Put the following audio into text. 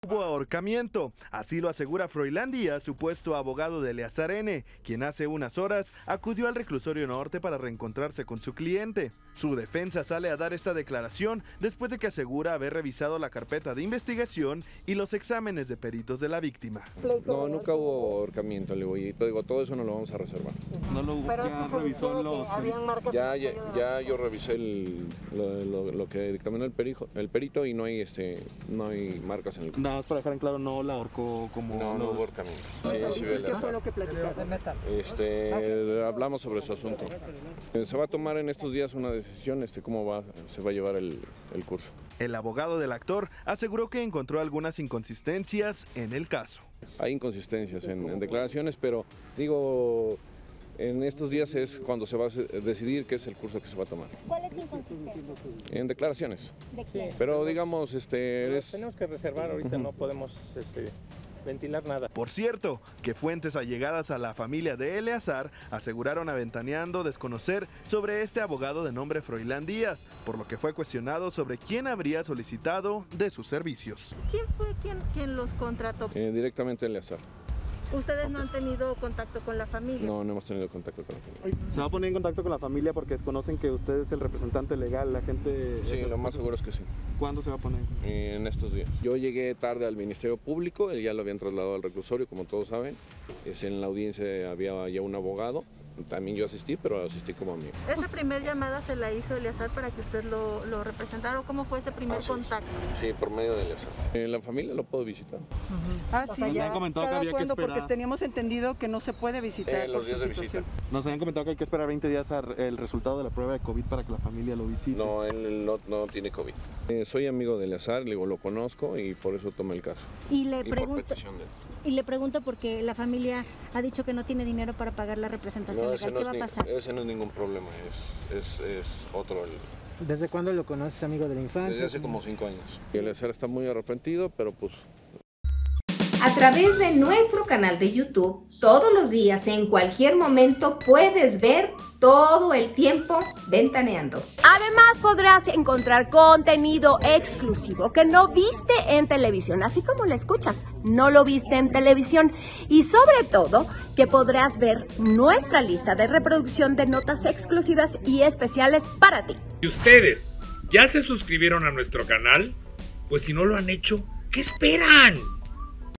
Hubo ahorcamiento, así lo asegura Froilán Díaz, supuesto abogado de Eleazar N., quien hace unas horas acudió al reclusorio norte para reencontrarse con su cliente. Su defensa sale a dar esta declaración después de que asegura haber revisado la carpeta de investigación y los exámenes de peritos de la víctima. No, nunca hubo ahorcamiento, le voy, digo, todo eso no lo vamos a reservar. No lo hubo, ya revisó los... Ya yo revisé lo que dictaminó el perito y no hay marcas en el... Nada más para dejar en claro, no la ahorcó como... No hubo ahorcamiento. ¿Qué fue lo que platicaron? Hablamos sobre su asunto. Se va a tomar en estos días una decisión, cómo se va a llevar el curso. El abogado del actor aseguró que encontró algunas inconsistencias en el caso. Hay inconsistencias en declaraciones, pero digo, en estos días es cuando se va a decidir qué es el curso que se va a tomar. ¿Cuáles inconsistencias? En declaraciones. ¿De quién? Pero digamos, tenemos que reservar, ahorita no podemos ventilar nada. Por cierto, que fuentes allegadas a la familia de Eleazar aseguraron a Ventaneando desconocer sobre este abogado de nombre Froilán Díaz, por lo que fue cuestionado sobre quién habría solicitado de sus servicios. ¿Quién fue quien los contrató? Directamente Eleazar. ¿Ustedes no han tenido contacto con la familia? No hemos tenido contacto con la familia. ¿Se va a poner en contacto con la familia porque desconocen que usted es el representante legal, la gente...? Sí, lo más seguro es que sí. ¿Cuándo se va a poner? En estos días. Yo llegué tarde al Ministerio Público, él ya lo habían trasladado al reclusorio, como todos saben. En la audiencia había ya un abogado. También yo asistí, pero asistí como amigo. ¿Esa primera llamada se la hizo Eleazar para que usted lo representara o cómo fue ese primer contacto? Sí, por medio de Eleazar. La familia lo puedo visitar. Sí, nos habían comentado que había que esperar. Porque teníamos entendido que no se puede visitar. Los días de visita. Nos habían comentado que hay que esperar 20 días el resultado de la prueba de COVID para que la familia lo visite. No, él no tiene COVID. Soy amigo de Eleazar, lo conozco y por eso tomé el caso. Y le pregunto porque la familia ha dicho que no tiene dinero para pagar la representación legal. ¿Qué va a pasar? Ese no es ningún problema, es otro. ¿Desde cuándo lo conoces, amigo de la infancia? Desde hace como 5 años. Y Eleazar está muy arrepentido, pero pues... A través de nuestro canal de YouTube, todos los días, en cualquier momento, puedes ver todo el tiempo Ventaneando. Además, podrás encontrar contenido exclusivo que no viste en televisión, así como lo escuchas, no lo viste en televisión. Y sobre todo, que podrás ver nuestra lista de reproducción de notas exclusivas y especiales para ti. ¿Y ustedes ya se suscribieron a nuestro canal? Pues si no lo han hecho, ¿qué esperan?